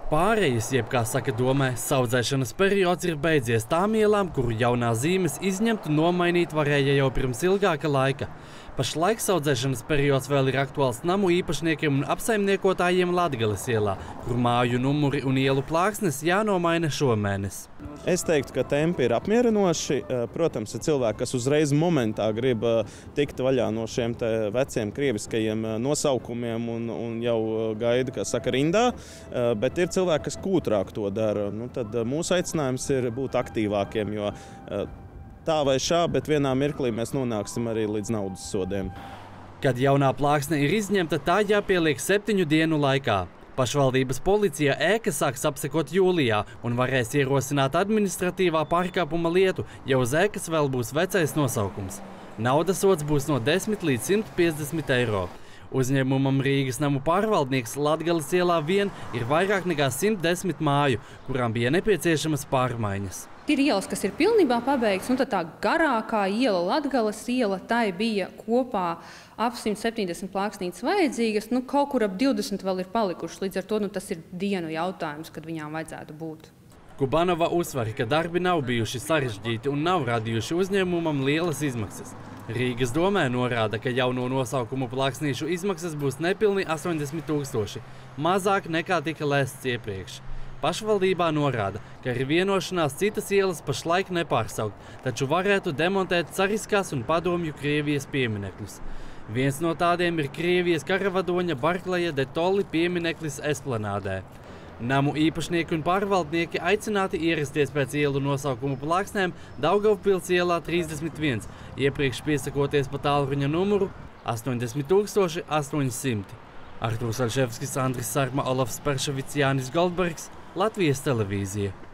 Pārejas, jeb kā saka domē, saudzēšanas periods ir beidzies tām ielām, kuru jaunās zīmes izņemt un nomainīt varēja jau pirms ilgāka laika. Pašlaik saudzēšanas periods vēl ir aktuāls namu īpašniekiem un apsaimniekotājiem Latgales ielā, kur māju numuri un ielu plāksnes jānomaina šomēnes. Es teiktu, ka tempi ir apmierinoši. Protams, ir cilvēki, kas uzreiz momentā grib tikt vaļā no šiem veciem krieviskajiem nosaukumiem un jau gaida, kā saka, rindā, bet ir cilvēki, kas kūtrāk to dara. Tad mūsu aicinājums ir būt aktīvākiem, jo tā vai šā, bet vienā mirklī mēs nonāksim arī līdz naudas sodiem. Kad jaunā plāksne ir izņemta, tā jāpieliek 7 dienu laikā. Pašvaldības policija ēkas sāks apsekot jūlijā un varēs ierosināt administratīvā pārkāpuma lietu, ja uz ēkas vēl būs vecais nosaukums. Naudas sods būs no 10 līdz 150 eiro. Uzņēmumam Rīgas namu pārvaldnieks Latgales ielā vien ir vairāk nekā 110 māju, kurām bija nepieciešamas pārmaiņas. Ir ielas, kas ir pilnībā pabeigts, un tad tā garākā iela, Latgales iela, tai bija kopā ap 170 plāksnītes vajadzīgas, kaut kur ap 20 vēl ir palikušas, līdz ar to tas ir dienu jautājums, kad viņām vajadzētu būt. Kubanova uzsver, ka darbi nav bijuši sarežģīti un nav radījuši uzņēmumam lielas izmaksas. Rīgas domē norāda, ka jauno nosaukumu plāksnīšu izmaksas būs nepilni 80 000, mazāk nekā tika lēsts iepriekš. Pašvaldībā norāda, ka ir vienošanās citas ielas pašlaik nepārsaukt, taču varētu demontēt cariskās un padomju Krievijas pieminekļus. Viens no tādiem ir Krievijas karavadoņa Barkleja de Tolli piemineklis Esplanādē. Namu īpašnieki un pārvaldnieki aicināti ierasties pēc ielu nosaukumu plāksnēm Daugavpils ielā 31, iepriekš piesakoties pa tālruņa numuru 80 800. Artūrs Alševskis, Andris Sarma, Olafs Perševics, Jānis Goldbergs, Latvijas televīzija.